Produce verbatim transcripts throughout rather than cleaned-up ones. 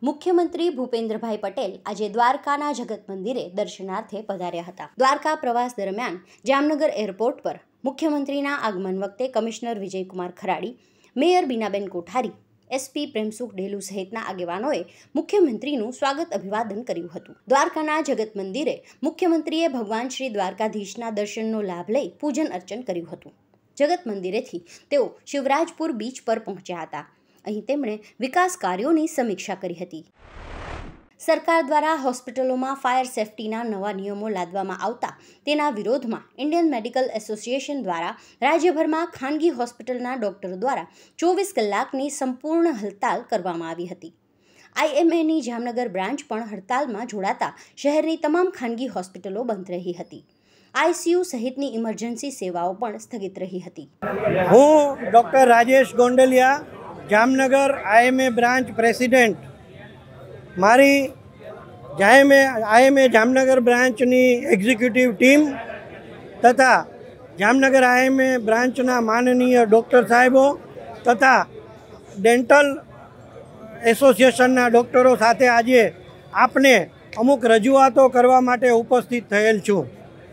મુખ્યમંત્રી ભૂપેન્દ્રભાઈ પટેલ આજે દ્વારકાના જગત મંદિરે દર્શનાર્થે પધાર્યા હતા। દ્વારકા પ્રવાસ દરમિયાન જામનગર એરપોર્ટ પર મુખ્યમંત્રીના આગમન વખતે commissioner Vijaykumar Kharadi, mayor Binaben Kothari, SP Premsukh Delu સહિતના આગેવાનોએ મુખ્યમંત્રીનું સ્વાગત અભિવાદન કર્યું હતું। દ્વારકાના જગત મંદિરે મુખ્યમંત્રીએ ભગવાન શ્રી દ્વારકાધીશના દર્શનનો લાભ લઈ પૂજન અર્ચન કર્યું હતું। જગત મંદિરેથી તેઓ શિવરાજપુર બીચ પર પહોંચ્યા હતા। અહીં તેમણે વિકાસ કાર્યોની સમીક્ષા કરી હતી। સરકાર દ્વારા હોસ્પિટલોમાં ફાયર સેફટીના નવા નિયમો લાદવામાં આવતા તેના વિરોધમાં ઇન્ડિયન મેડિકલ એસોસિએશન દ્વારા રાજ્યભરમાં ખાનગી હોસ્પિટલના ડોક્ટરો દ્વારા ચોવીસ કલાકની સંપૂર્ણ હડતાલ કરવામાં આવી હતી। આઈએમએની જામનગર બ્રાન્ચ પણ હડતાલમાં જોડાતા શહેરની તમામ ખાનગી હોસ્પિટલો બંધ રહી હતી। આઈસીયુ સહિતની ઇમરજન્સી સેવાઓ પણ સ્થગિત રહી હતી। હું doctor Rajesh Gondaliya, Jamnagar IMA branch president, મારી જાયમે આઈએમએ જામનગર બ્રાન્ચની એક્ઝિક્યુટિવ ટીમ તથા જામનગર આઈએમએ બ્રાન્ચના માનનીય ડૉક્ટર સાહેબો તથા ડેન્ટલ એસોસિએશનના ડૉક્ટરો સાથે આજે આપને અમુક રજૂઆતો કરવા માટે ઉપસ્થિત થયેલ છું।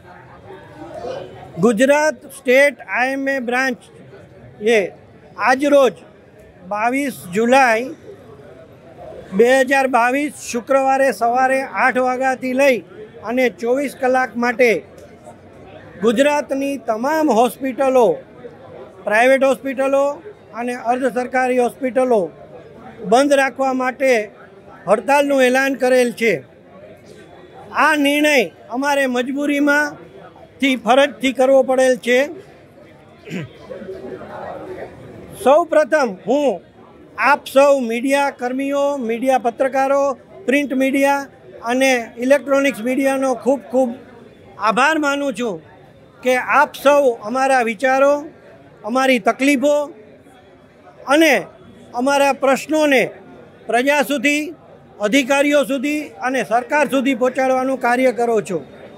ગુજરાત સ્ટેટ આઈએમએ બ્રાન્ચ એ આજરોજ બાવીસ જુલાઈ બે હજાર બાવીસ શુક્રવારે સવારે આઠ વાગ્યાથી લઈ અને ચોવીસ કલાક માટે ગુજરાતની તમામ હોસ્પિટલો, પ્રાઇવેટ હોસ્પિટલો અને અર્ધ સરકારી હોસ્પિટલો બંધ રાખવા માટે હડતાલનું એલાન કરેલ છે। આ નિર્ણય અમારે મજબૂરીમાંથી ફરજથી કરવો પડેલ છે। સૌ પ્રથમ હું આપ સૌ મીડિયા કર્મીઓ, મીડિયા પત્રકારો, પ્રિન્ટ મીડિયા અને ઇલેક્ટ્રોનિક્સ મીડિયાનો ખૂબ ખૂબ આભાર માનું છું કે આપ સૌ અમારા વિચારો, અમારી તકલીફો અને અમારા પ્રશ્નોને પ્રજા સુધી, અધિકારીઓ સુધી અને સરકાર સુધી પહોંચાડવાનું કાર્ય કરો છો।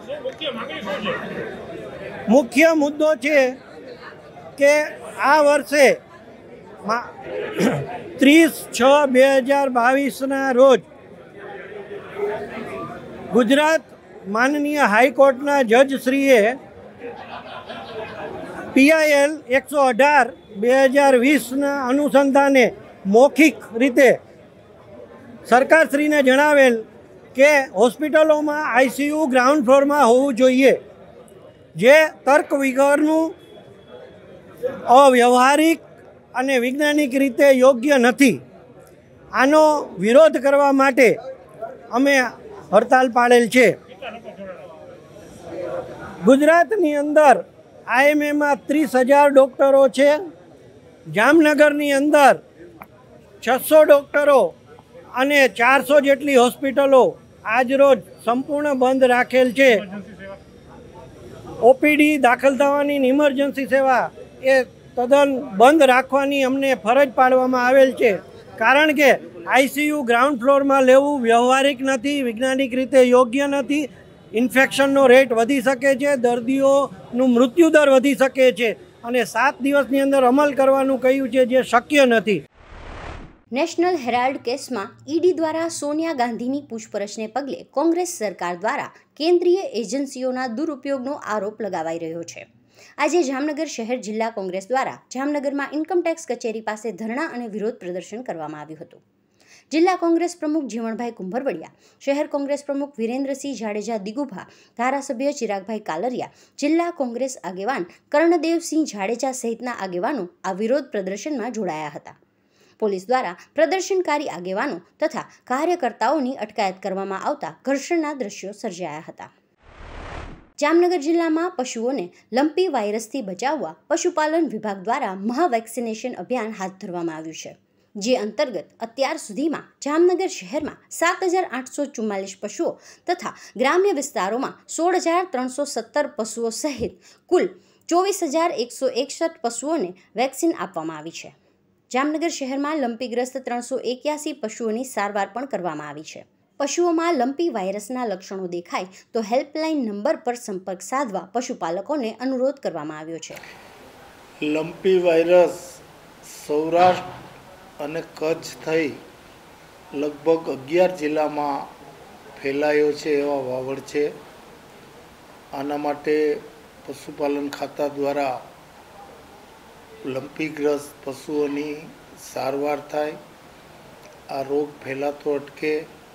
મુખ્ય મુદ્દો છે કે આ વર્ષે ત્રીસ છ બે હજાર બાવીસના રોજ ગુજરાત માનનીય હાઈકોર્ટના જજશ્રીએ પીઆઈએલ એકસો અઢાર બે હજાર વીસના અનુસંધાને મૌખિક રીતે સરકારશ્રીને જણાવેલ કે હોસ્પિટલોમાં આઈસીયુ ગ્રાઉન્ડ ફ્લોરમાં હોવું જોઈએ, જે તર્ક વગરનું, અવ્યવહારિક અને વૈજ્ઞાનિક રીતે યોગ્ય નથી। આનો વિરોધ કરવા માટે અમે હડતાલ પાડેલ છે। ગુજરાતની અંદર આઈએમએમાં ત્રીસ હજાર ડૉક્ટરો છે। જામનગરની અંદર છસો ડૉક્ટરો અને ચારસો જેટલી હોસ્પિટલો આજરોજ સંપૂર્ણ બંધ રાખેલ છે। ઓપીડી દાખલ થવાની ઇમરજન્સી સેવા એ તદ્દન બંધ રાખવાની અમને ફરજ પાડવામાં આવેલ છે, કારણ કે આઈસીયુ ગ્રાઉન્ડ ફ્લોરમાં લેવું વ્યવહારિક નથી, વૈજ્ઞાનિક રીતે યોગ્ય નથી। ઇન્ફેક્શનનો રેટ વધી શકે છે, દર્દીઓનું મૃત્યુદર વધી શકે છે અને સાત દિવસની અંદર અમલ કરવાનું કહ્યું છે, જે શક્ય નથી। નેશનલ હેરાલ્ડ કેસમાં ઈડી દ્વારા સોનિયા ગાંધીની પૂછપરછને પગલે કોંગ્રેસ સરકાર દ્વારા કેન્દ્રીય એજન્સીઓના દુરુપયોગનો આરોપ લગાવાઈ રહ્યો છે। આજે જામનગર શહેર જિલ્લા કોંગ્રેસ દ્વારા જામનગરમાં ઇન્કમટેક્સ કચેરી પાસે ધરણા અને વિરોધ પ્રદર્શન કરવામાં આવ્યું હતું। જિલ્લા કોંગ્રેસ પ્રમુખ જીવણભાઈ કુંભરવડિયા, શહેર કોંગ્રેસ પ્રમુખ વિરેન્દ્રસિંહ જાડેજા દિગુભા, ધારાસભ્ય ચિરાગભાઈ કાલરિયા, જિલ્લા કોંગ્રેસ આગેવાન કર્ણદેવસિંહ જાડેજા સહિતના આગેવાનો આ વિરોધ પ્રદર્શનમાં જોડાયા હતા। પોલીસ દ્વારા પ્રદર્શનકારી આગેવાનો તથા કાર્યકર્તાઓની અટકાયત કરવામાં આવતા ઘર્ષણના દ્રશ્યો સર્જાયા હતા। જામનગર જિલ્લામાં પશુઓને લંપી વાયરસથી બચાવવા પશુપાલન વિભાગ દ્વારા મહા વેક્સિનેશન અભિયાન હાથ ધરવામાં આવ્યું છે, જે અંતર્ગત અત્યાર સુધીમાં જામનગર શહેરમાં સાત હજાર આઠસો ચુમ્માલીસ પશુઓ તથા ગ્રામ્ય વિસ્તારોમાં સોળ હજાર ત્રણસો સત્તર પશુઓ સહિત કુલ ચોવીસ હજાર એકસો એકસઠ પશુઓને વેક્સિન આપવામાં આવી છે। જામનગર શહેરમાં લંપીગ્રસ્ત ત્રણસો એક્યાસી પશુઓની સારવાર પણ કરવામાં આવી છે। પશુઓમાં લંપી વાયરસના લક્ષણો દેખાય તો હેલ્પલાઇન નંબર પર સંપર્ક સાધવા પશુપાલકોને અનુરોધ કરવામાં આવ્યો છે। લંપી વાયરસ સૌરાષ્ટ્ર અને કચ્છ થઈ લગભગ અગિયાર જિલ્લામાં ફેલાયો છે એવા વાવડ છે. આના માટે પશુપાલન ખાતા દ્વારા લંપીગ્રસ્ત પશુઓની સારવાર થાય, આ રોગ ફેલાતો અટકે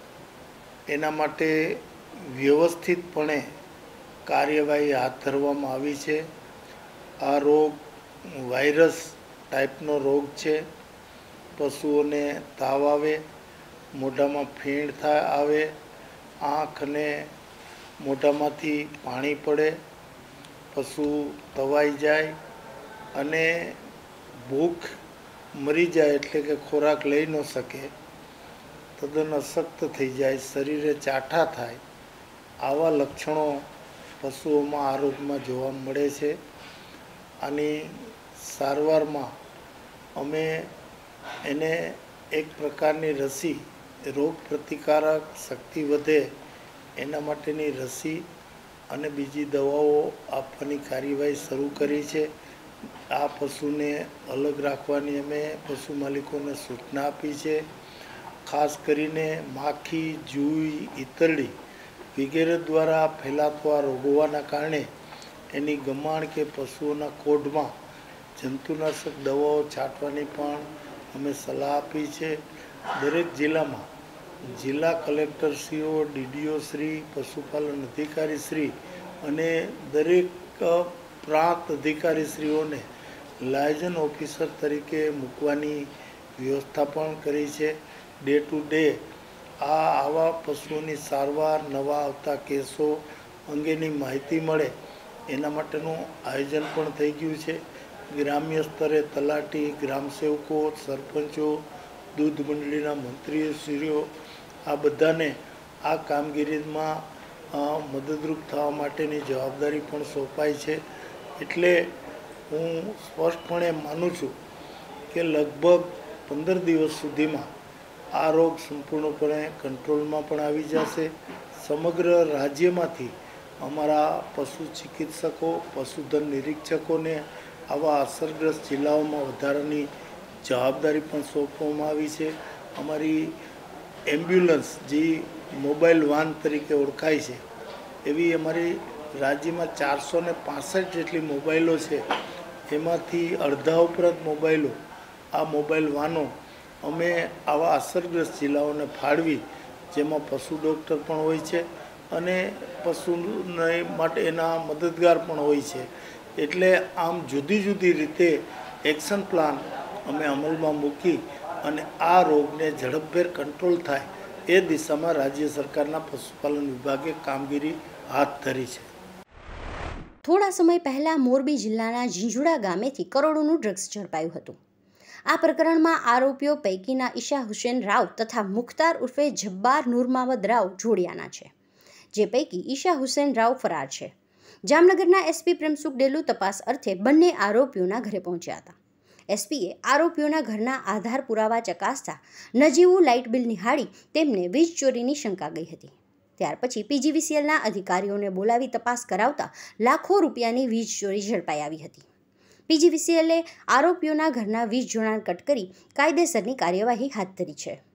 એના માટે વ્યવસ્થિતપણે કાર્યવાહી હાથ ધરવામાં આવી છે. આ રોગ વાયરસ ટાઈપનો રોગ છે. પશુઓને તાવ આવે, મોઢામાં ફીણ થાય આવે, આંખ અને મોઢામાંથી પાણી પડે, પશુ તવાઈ જાય અને ભૂખ મરી જાય એટલે કે ખોરાક લઈ ન શકે, તદ્દન અશક્ત થઈ જાય, શરીરે ચાઠા થાય, આવા લક્ષણો પશુઓમાં આ રોગમાં જોવા મળે છે. આની સારવારમાં અમે એને એક પ્રકારની રસી, રોગ પ્રતિકારક શક્તિ વધે એના માટેની રસી અને બીજી દવાઓ આપવાની કાર્યવાહી શરૂ કરી છે. આ પશુને અલગ રાખવાની અમે પશુ માલિકોને સૂચના આપી છે. ખાસ કરીને માખી, જુઈ, ઈતરડી વગેરે દ્વારા ફેલાતો આ રોગ હોવાના કારણે એની ગમાણ કે પશુઓના કોઢમાં જંતુનાશક દવાઓ છાંટવાની પણ અમે સલાહ આપી છે. દરેક જિલ્લામાં જિલ્લા કલેક્ટરશ્રીઓ, ડીડીઓ શ્રી, પશુપાલન અધિકારી શ્રી અને દરેક પ્રાંત અધિકારીશ્રીઓને લાયઝન ઓફિસર તરીકે મૂકવાની વ્યવસ્થા પણ કરી છે. ડે ટુ ડે આ આવા પશુઓની સારવાર, નવા આવતા કેસો અંગેની માહિતી મળે એના માટેનું આયોજન પણ થઈ ગયું છે. ગ્રામ્ય સ્તરે તલાટી, ગ્રામસેવકો, સરપંચો, દૂધ મંડળીના મંત્રીશ્રીઓ આ બધાને આ કામગીરીમાં મદદરૂપ થવા માટેની જવાબદારી પણ સોંપાઈ છે. એટલે હું સ્પષ્ટપણે માનું છું કે લગભગ પંદર દિવસ સુધીમાં આ રોગ સંપૂર્ણપણે કંટ્રોલમાં પણ આવી જશે. સમગ્ર રાજ્યમાંથી અમારા પશુ ચિકિત્સકો, પશુધન નિરીક્ષકોને આવા અસરગ્રસ્ત જિલ્લાઓમાં વધારાની જવાબદારી પણ સોંપવામાં આવી છે. અમારી એમ્બ્યુલન્સ જે મોબાઈલ વાન તરીકે ઓળખાય છે એવી અમારી રાજ્યમાં ચારસો ને પાસઠ જેટલી મોબાઈલો છે. એમાંથી અડધા ઉપરાંત મોબાઈલો, આ મોબાઈલ વાનો અમે આવા અસરગ્રસ્ત જિલ્લાઓને ફાળવી, જેમાં પશુ ડૉક્ટર પણ હોય છે અને પશુને માટે એના મદદગાર પણ હોય છે. એટલે આમ જુદી જુદી રીતે એક્શન પ્લાન અમે અમલમાં મૂકી અને આ રોગને ઝડપભેર કંટ્રોલ થાય એ દિશામાં રાજ્ય સરકારના પશુપાલન વિભાગે કામગીરી હાથ ધરી છે. થોડા સમય પહેલા મોરબી જિલ્લાના ઝીંઝુડા ગામેથી કરોડોનું ડ્રગ્સ ઝડપાયું હતું. આ પ્રકરણમાં આરોપીઓ પૈકીના ઈશા હુસેન રાવ તથા મુખ્તાર ઉર્ફે જબ્બાર નૂર મહમદ રાવ જોડિયાના છે, જે પૈકી ઈશા હુસેન રાવ ફરાર છે. જામનગરના એસપી પ્રેમસુખ ડેલુ તપાસ અર્થે બંને આરોપીઓના ઘરે પહોંચ્યા હતા. એસપીએ આરોપીઓના ઘરના આધાર પુરાવા ચકાસતા નજીવું લાઇટ બિલ નિહાળી તેમને વીજ ચોરીની શંકા ગઈ હતી. ત્યાર પછી પીજીવીસીએલના અધિકારીઓને બોલાવી તપાસ કરાવતા લાખો રૂપિયાની વીજ ચોરી ઝડપાઈ આવી હતી. પીજીવીસીએલે આરોપીઓના ઘરના વીજ જોડાણ કટ કરી કાયદેસરની કાર્યવાહી હાથ ધરી છે.